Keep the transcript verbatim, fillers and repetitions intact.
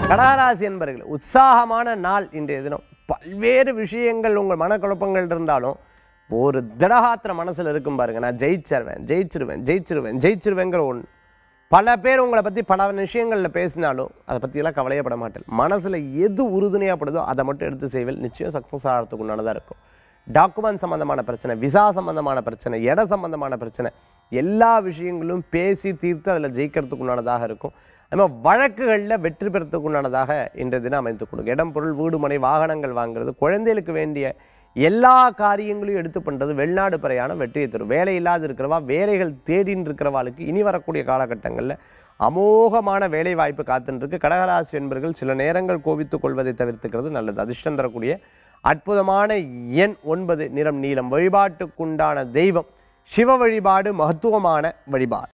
கடகராசி என்பர்கள் உற்சாகமான நாள் இன்றைய தினம். பல்வேறு விஷயங்கள் உங்கள் மனக்குழப்பங்கள் இருந்தாலும் ஒரு திடகாத்திர மனசில் இருக்கும் பாருங்க. நான் ஜெயிச்சிருவேன் ஜெயிச்சிருவேன் ஜெயிச்சிருவேன் ஜெயிச்சிருவேங்கிற ஒன்று. பல பேர் உங்களை பற்றி பல விஷயங்களில் பேசினாலும் அதை பற்றியெல்லாம் கவலையப்பட மாட்டேன். மனசில் எது உறுதுணையாகப்படுதோ அதை மட்டும் எடுத்து செய்வேன். நிச்சயம் சக்ஸஸ் ஆகிறதுக்கு உண்டானதாக இருக்கும். டாக்குமெண்ட் சம்மந்தமான பிரச்சனை, விசா சம்மந்தமான பிரச்சனை, இட சம்மந்தமான பிரச்சனை, எல்லா விஷயங்களும் பேசி தீர்த்து அதில் ஜெயிக்கிறதுக்கு உண்டானதாக இருக்கும். அதுமாதிரி வழக்குகளில் வெற்றி பெறத்துக்கு உண்டானதாக இன்றைய தினம் அமைத்துக் கொடுங்க. இடம், பொருள், வீடு, மனை, வாகனங்கள் வாங்குறது, குழந்தைகளுக்கு வேண்டிய எல்லா காரியங்களையும் எடுத்து பண்ணுறது, வெளிநாடு பிரயாணம் வெற்றியை தரும். வேலை இல்லாது இருக்கிறவா, வேலைகள் தேடின்னு இருக்கிறவாளுக்கு இனி வரக்கூடிய காலகட்டங்களில் அமோகமான வேலை வாய்ப்பு காத்துருக்கு. கடகராசி என்பர்கள் சில நேரங்கள் கோபித்துக் கொள்வதை தவிர்த்துக்கிறது நல்லது. அதிர்ஷ்டம் தரக்கூடிய அற்புதமான எண் ஒன்பது, நிறம் நீலம். வழிபாட்டுக்குண்டான தெய்வம் சிவ வழிபாடு, மகத்துவமான வழிபாடு.